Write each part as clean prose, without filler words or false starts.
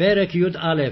פרק י"א.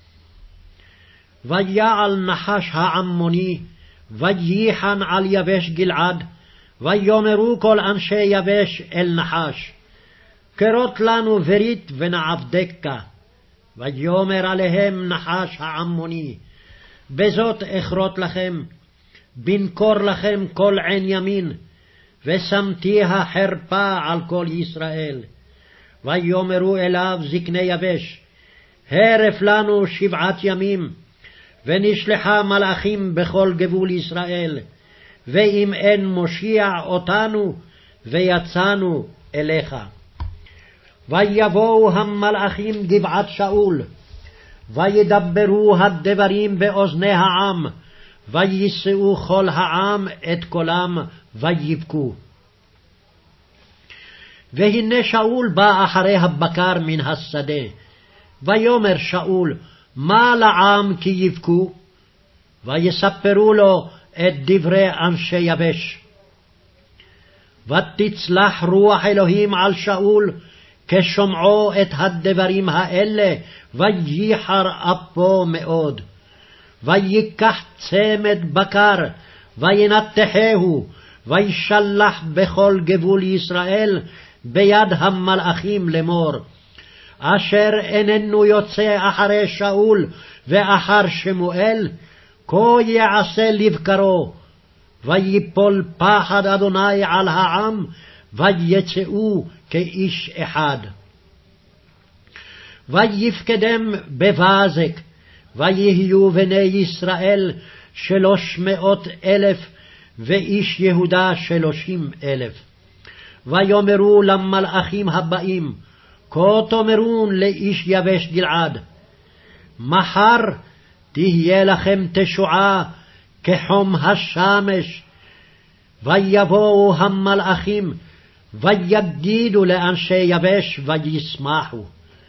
ויעל נחש העמוני, וייחן על יבש גלעד, ויאמרו כל אנשי יבש אל נחש, כרות לנו ברית ונעבדך. ויאמר עליהם נחש העמוני, בזאת אכרות לכם, בנקור לכם כל עין ימין, ושמתי החרפה על כל ישראל. ויאמרו אליו זקני יבש, הרף לנו 7 ימים, ונשלחה מלאכים בכל גבול ישראל, ואם אין מושיע אותנו, ויצאנו אליך. ויבואו המלאכים גבעת שאול, וידברו הדברים באוזני העם, ויישאו כל העם את קולם, ויבכו. והנה שאול בא אחרי הבקר מן השדה, ויאמר שאול, מה לעם כי יבכו? ויספרו לו את דברי אנשי יבש. ותצלח רוח אלוהים על שאול, כשומעו את הדברים האלה, וייחר אפו מאוד. ויקח צמד בקר, וינתחהו, וישלח בכל גבול ישראל, ביד המלאכים לאמור, אשר איננו יוצא אחרי שאול ואחר שמואל, כה יעשה לבקרו. ויפול פחד אדוני על העם, ויצאו כאיש אחד. ויפקדם בבזק, ויהיו בני ישראל 300,000, ואיש יהודה 30,000. ויאמרו למלאכים הבאים, כה תאמרון לאיש יבש גלעד, מחר תהיה לכם תשועה כחום השמש. ויבואו המלאכים, ויגידו לאנשי יבש, וישמחו.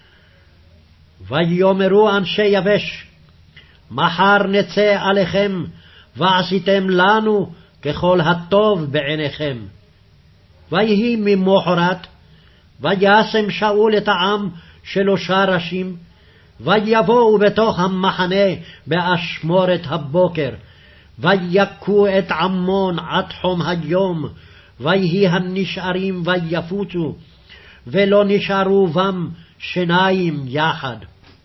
ויאמרו אנשי יבש, מחר נצא עליכם, ועשיתם לנו ככל הטוב בעיניכם. ויהי ממחרת, וישם שאול את העם 3 ראשים, ויבואו בתוך המחנה באשמורת הבוקר, ויכו את עמון עד חום היום, ויהי הנשארים ויפוצו, ולא נשארו בם 2 יחד.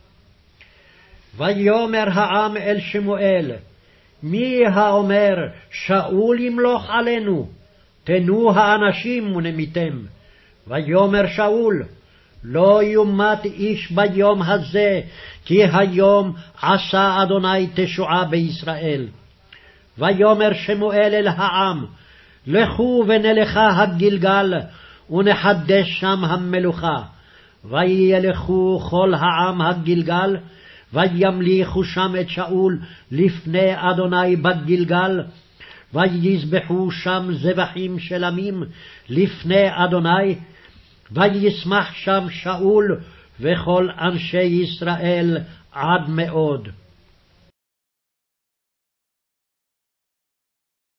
ויאמר העם אל שמואל, מי האומר שאול ימלוך עלינו? תנו האנשים ונמיתם. ויאמר שאול, לא יומת איש ביום הזה, כי היום עשה אדוני תשועה בישראל. ויאמר שמואל אל העם, לכו ונלכה הגלגל, ונחדש שם המלוכה. וילכו כל העם הגלגל, וימליכו שם את שאול לפני אדוני בגלגל, ויזבחו שם זבחים שלמים לפני אדוני, וישמח שם שאול וכל אנשי ישראל עד מאוד.